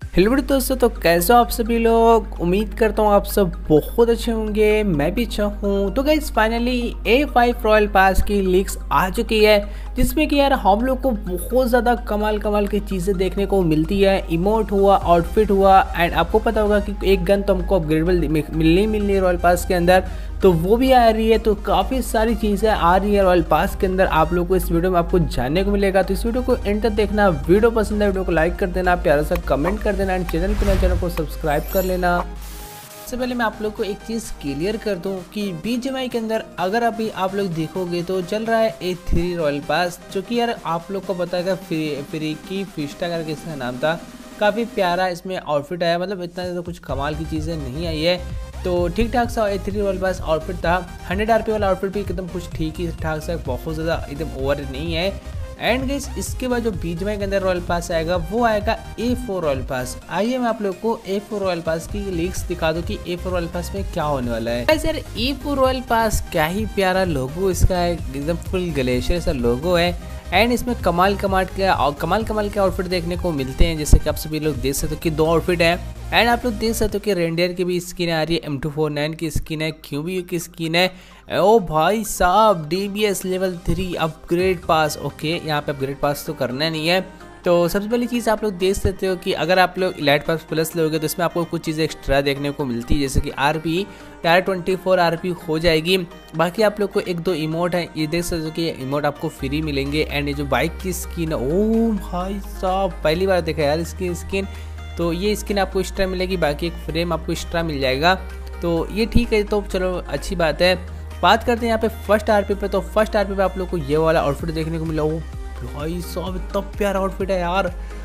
Hello दोस्तों, तो कैसे हो आप सभी लोग। उम्मीद करता हूँ आप सब बहुत अच्छे होंगे, मैं भी अच्छा हूँ। तो guys finally A5 royal pass की लीक्स आ चुकी है, जिसमें कि यार हम लोग को बहुत ज़्यादा कमाल कमाल की चीज़ें देखने को मिलती है। इमोट हुआ, आउटफिट हुआ, एंड आपको पता होगा कि एक गन तो हमको अपग्रेडेबल मिलनी है रॉयल पास के अंदर, तो वो भी आ रही है। तो काफ़ी सारी चीज़ें आ रही है रॉयल पास के अंदर, आप लोग को इस वीडियो में आपको जानने को मिलेगा। तो इस वीडियो को एंड तक देखना। वीडियो पसंद है वीडियो को लाइक कर देना, प्यारा सा कमेंट कर देना, एंड चैनल को सब्सक्राइब कर लेना। सबसे पहले मैं आप लोग को एक चीज़ क्लियर कर दूं कि BGMI के अंदर अगर अभी आप लोग देखोगे तो चल रहा है A3 रॉयल पास, जो कि यार आप लोग को पता है फ्री की फिस्टा करके इसका नाम था। काफ़ी प्यारा इसमें आउटफिट आया, मतलब इतना ज़्यादा कुछ कमाल की चीज़ें नहीं आई है, तो ठीक ठाक सा A3 रॉयल पास आउटफिट था। 100 RP वाला आउटफिट भी एकदम कुछ ठीक ही ठाक सा, बहुत ज़्यादा एकदम ओवर नहीं है। एंड गाइस इसके बाद जो BGMI के अंदर रॉयल पास आएगा वो आएगा A4 रॉयल पास। आइए मैं आप लोग को A4 रॉयल पास की लीक्स दिखा दूं कि A4 रॉयल पास में क्या होने वाला है। गाइस यार A4 रॉयल पास क्या ही प्यारा लोगो इसका है, एकदम फुल ग्लेशियर सा लोगो है। एंड इसमें कमाल कमाल के आउटफिट देखने को मिलते हैं, जैसे कि आप सभी लोग देख सकते हो कि 2 आउटफिट है। एंड आप लोग देख सकते हो कि रेंडियर की भी स्किन आ रही है, M249 की स्किन है, QBU की स्किन है। ओ भाई साहब, DBS level 3 upgrade pass. Okay, यहाँ पे अपग्रेड पास तो करना नहीं है। तो सबसे पहली चीज़ आप लोग देख सकते हो कि अगर आप लोग इलाइट पास प्लस लोगे तो इसमें आपको कुछ चीज़ें एक्स्ट्रा देखने को मिलती है, जैसे कि RP डायरेक्ट 24 RP हो जाएगी। बाकी आप लोग को 1-2 इमोट है, ये देख सकते हो कि ये इमोट आपको फ्री मिलेंगे। एंड ये जो बाइक की स्किन है, ओ भाई साहब पहली बार देखा यार इसकी स्किन, तो ये स्किन आपको एक्स्ट्रा मिलेगी। बाकी एक फ्रेम आपको एक्स्ट्रा मिल जाएगा, तो ये ठीक है, तो चलो अच्छी बात है। बात करते हैं यहाँ पे फर्स्ट RP पे, तो फर्स्ट RP पे आप लोग को ये वाला आउटफिट देखने को मिला। ओ भाई साहब इतना प्यारा आउटफिट है यार,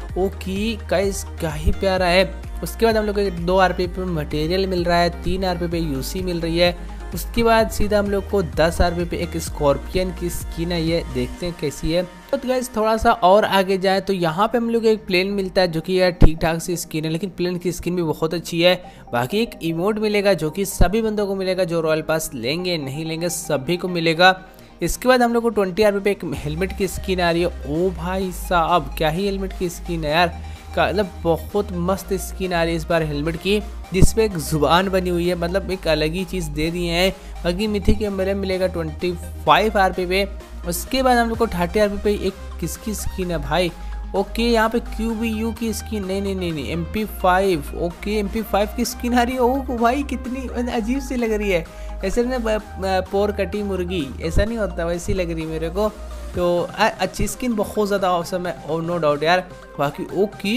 ओके गाइस क्या ही प्यारा है। उसके बाद हम लोग को 2 RP पे मटेरियल मिल रहा है, 3 RP पे UC मिल रही है। उसके बाद सीधा हम लोग को 10 RP पे एक स्कॉर्पियन की स्किन है, ये देखते हैं कैसी है। तो गाइस थोड़ा सा और आगे जाए तो यहाँ पे हम लोग एक प्लेन मिलता है, जो कि यार ठीक ठाक सी स्किन है, लेकिन प्लेन की स्किन भी बहुत अच्छी है। बाकी एक इमोट मिलेगा जो कि सभी बंदों को मिलेगा, जो रॉयल पास लेंगे नहीं लेंगे सभी को मिलेगा। इसके बाद हम लोग को 20 RP पे एक हेलमेट की स्किन आ रही है। ओ भाई साहब क्या ही हेलमेट की स्किन है यार, मतलब बहुत मस्त स्किन आ रही है इस बार हेलमेट की, जिसपे एक जुबान बनी हुई है, मतलब एक अलग ही चीज़ दे दिए हैं। बाकी मिथिक एम्बलम मिलेगा 25 RP पे। उसके बाद हम लोग को 30 RP पे एक किसकी स्किन है भाई, ओके यहाँ पे QBU की स्किन, नहीं MP5, ओके MP5 की स्किन आ रही है। ओ भाई कितनी अजीब सी लग रही है, ऐसे ना पोर कटी मुर्गी ऐसा नहीं होता, वैसी लग रही मेरे को। तो अच्छी स्किन बहुत ज़्यादा औसम है, ओ नो डाउट यार। बाकी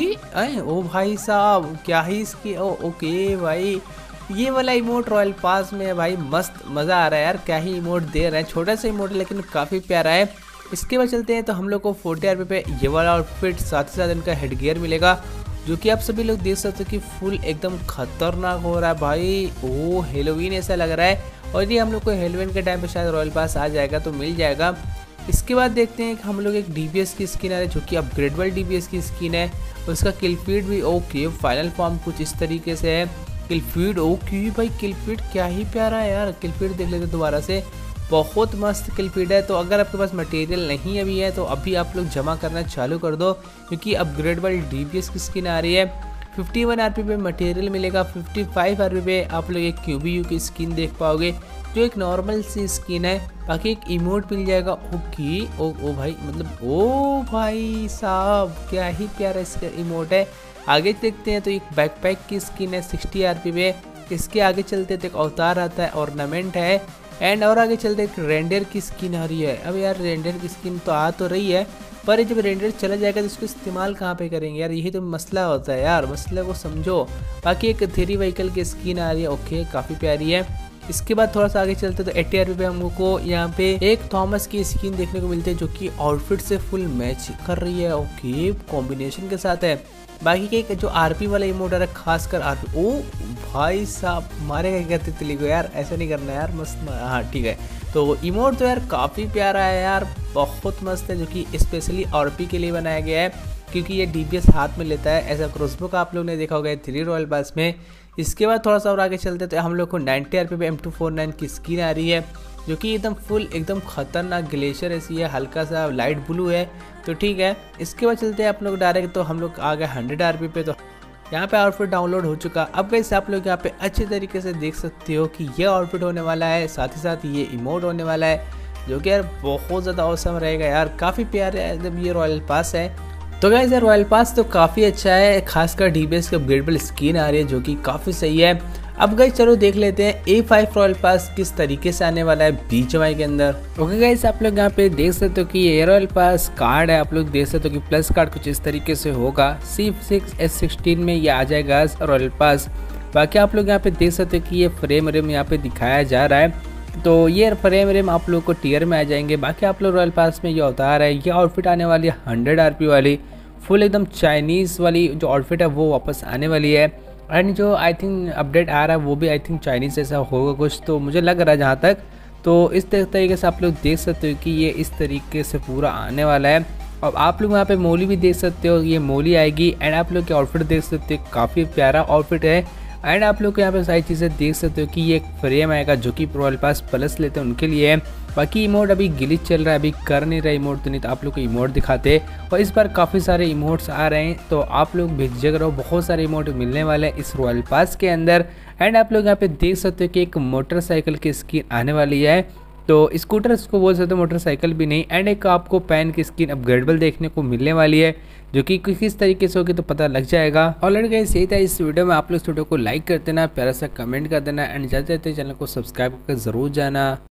ओके ओ भाई साहब क्या ही इसकी, ओके भाई ये वाला इमोट रॉयल पास में है भाई, मस्त मज़ा आ रहा है यार, क्या ही इमोट दे रहा है। छोटा सा इमोट लेकिन काफ़ी प्यारा है। इसके बाद चलते हैं तो हम लोग को 40 RP पे ये वाला आउटफिट, साथ ही साथ इनका हेडगियर मिलेगा, जो कि आप सभी लोग देख सकते हो कि फुल एकदम खतरनाक हो रहा है भाई। ओ हेलोवीन ऐसा लग रहा है, और ये हम लोग को हेलोवीन के टाइम पे शायद रॉयल पास आ जाएगा तो मिल जाएगा। इसके बाद देखते हैं कि हम लोग एक DBS की स्किन आ रही है, जो कि अपग्रेडेबल DBS की स्किन है। उसका किलफीड भी ओके, फाइनल फॉर्म कुछ इस तरीके से है। किलफीड ओके भाई, किलफीड क्या ही प्यारा है यार, किलफीड देख लेते दोबारा से, बहुत मस्त किलफीड है। तो अगर आपके पास मटेरियल नहीं अभी है तो अभी आप लोग जमा करना चालू कर दो, क्योंकि अपग्रेडेबल DBS की स्किन आ रही है। 51 RP पे मटेरियल मिलेगा, 55 RP पे आप लोग एक QBU की स्किन देख पाओगे, जो एक नॉर्मल सी स्किन है। बाकी एक इमोट मिल जाएगा, ओके ओ भाई, मतलब ओ भाई साहब क्या ही प्यारा इसका इमोट है। आगे देखते हैं तो एक बैकपैक की स्किन है 60 RP पे। इसके आगे चलते तो एक अवतार आता है, ऑर्नामेंट है। एंड और आगे चलते एक रेंडर की स्किन आ रही है। अब यार रेंडर की स्किन तो आ तो रही है, पर जब रेंडर चला जाएगा तो इसको इस्तेमाल कहाँ पे करेंगे यार, यही तो मसला होता है यार, मसले को समझो। बाकी एक 3 व्हीकल की स्किन आ रही है, ओके काफ़ी प्यारी है। इसके बाद थोड़ा सा आगे चलते तो 80 RP पे हम लोग को यहाँ पे एक थॉमस की स्किन देखने को मिलती है, जो कि आउटफिट से फुल मैच कर रही है, ओके कॉम्बिनेशन के साथ है। बाकी के जो RP वाला इमोट है, खासकर RP, ओ भाई साहब मारे क्या कहते तिली को यार, ऐसा नहीं करना यार, मस्त। हाँ ठीक है, तो इमोट तो यार काफ़ी प्यारा है यार, बहुत मस्त है, जो कि स्पेशली RP के लिए बनाया गया है, क्योंकि ये DBS हाथ में लेता है। ऐसा क्रॉसबो का आप लोग ने देखा होगा 3 रॉयल पास में। इसके बाद थोड़ा सा और आगे चलते तो हम लोग को 90 RP पे M249 की स्किन आ रही है, जो कि एकदम फुल एकदम खतरनाक ग्लेशियर ऐसी है, हल्का सा लाइट ब्लू है, तो ठीक है। इसके बाद चलते हैं आप लोग डायरेक्ट, तो हम लोग आ गए 100 RP पे। तो यहाँ पे आउटफिट डाउनलोड हो चुका। अब गाइस आप लोग यहाँ पे अच्छे तरीके से देख सकते हो कि ये आउटफिट होने वाला है, साथ ही साथ ये इमोट होने वाला है, जो कि यार बहुत ज़्यादा औसम रहेगा यार, काफ़ी प्यारा है ये रॉयल पास है। तो गाइस यार रॉयल पास तो काफ़ी अच्छा है, खासकर डीबीएस की अपग्रेडेबल स्किन आ रही है जो कि काफ़ी सही है। अब गाइस चलो देख लेते हैं A5 रॉयल पास किस तरीके से आने वाला है BGMI के अंदर। ओके गाइस आप लोग यहाँ पे देख सकते हो कि ये रॉयल पास कार्ड है, आप लोग देख सकते हो कि प्लस कार्ड कुछ इस तरीके से होगा। C6S16 में ये आ जाएगा रॉयल पास। बाकी आप लोग यहाँ पे देख सकते हो कि ये फ्रेम रेम यहाँ पे दिखाया जा रहा है, तो ये फ्रेम रेम आप लोग को टीयर में आ जाएंगे। बाकी आप लोग रॉयल पास में ये अवतार है, ये आउटफिट आने वाली है 100 RP वाली, फुल एकदम चाइनीज़ वाली जो आउटफिट है वो वापस आने वाली है। एंड जो आई थिंक अपडेट आ रहा है वो भी आई थिंक चाइनीज़ जैसा होगा कुछ, तो मुझे लग रहा है जहाँ तक। तो इस तरीके से आप लोग देख सकते हो कि ये इस तरीके से पूरा आने वाला है। और आप लोग यहाँ पे मोली भी देख सकते हो, ये मोली आएगी। एंड आप लोग के आउटफिट देख सकते हो, काफ़ी प्यारा आउटफिट है। एंड आप लोग को यहाँ पे सारी चीज़ें देख सकते हो कि ये एक फ्रेम आएगा जो कि रॉयल पास प्लस लेते हैं उनके लिए है। बाकी इमोट अभी ग्लिच चल रहा है, अभी कर नहीं रहा इमोट, तो नहीं तो आप लोग को इमोट दिखाते। और इस बार काफ़ी सारे इमोट्स आ रहे हैं, तो आप लोग भेजग रहो, बहुत सारे इमोट मिलने वाले हैं इस रॉयल पास के अंदर। एंड आप लोग यहाँ पे देख सकते हो कि एक मोटरसाइकिल की स्किन आने वाली है, तो स्कूटर इसको बोल सकते हो, मोटरसाइकिल भी नहीं। एंड एक आपको पैन की स्किन अपग्रेडेबल देखने को मिलने वाली है, जो कि किस तरीके से होगी तो पता लग जाएगा। ऑलरेडी गाइस यही था इस वीडियो में, आप लोग इस वीडियो को लाइक कर देना, प्यारा सा कमेंट कर देना, एंड जाते जाते चैनल को सब्सक्राइब करके ज़रूर जाना।